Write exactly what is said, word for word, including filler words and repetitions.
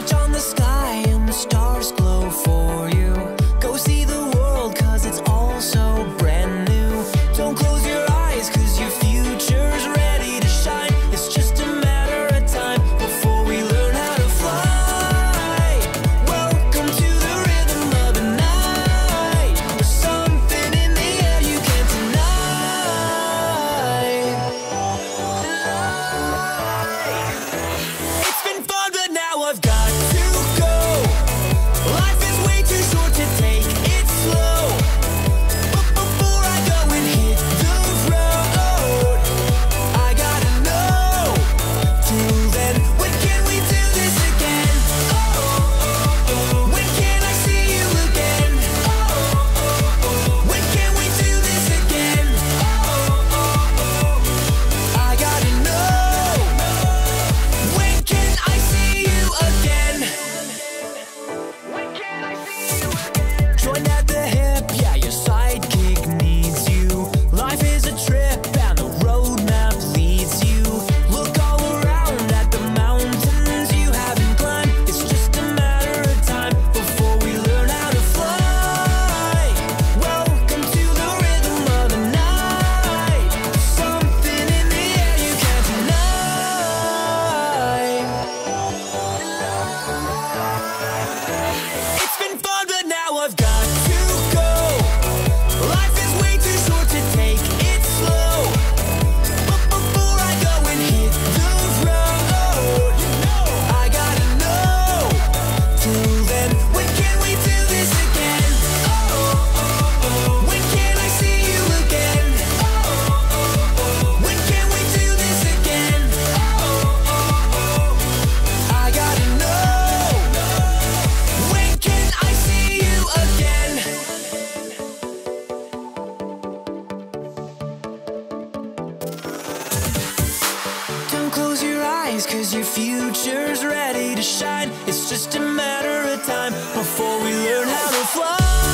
Switch on the sky and the stars glow for you. Go see the world, cause it's all so brand new. Don't close your eyes, cause your future's ready to shine. It's just a matter of time before we learn how to fly. Welcome to the rhythm of the night. There's something in the air you can't deny. It's been fun, but now I've got to go. Life is way too short to take it slow. But before I go and hit the road, I gotta know. Till then, when can we do this again? Oh, oh, oh. When can I see you again? Oh, oh, oh. When can we do this again? Oh, oh, oh. I gotta know. When can I see you again? When can I see you again? Join at the hip, yeah, your sidekick needs you. Life is a trip and the roadmap leads you. Look all around at the mountains you haven't climbed. It's just a matter of time before we learn how to fly. Welcome to the rhythm of the night. Something in the air you can't deny. It's been fun, but now I've got to go. Life is way too short to take it slow. But before I go and hit the road, I gotta know. Till then, when can we do this again? Oh, oh, oh. When can I see you again? Oh, oh, oh. When can we do this again? Oh, oh, oh. I gotta know. When can I see you again? Don't close your eyes, cause your future's ready to shine. It's just a matter of time before we learn how to fly.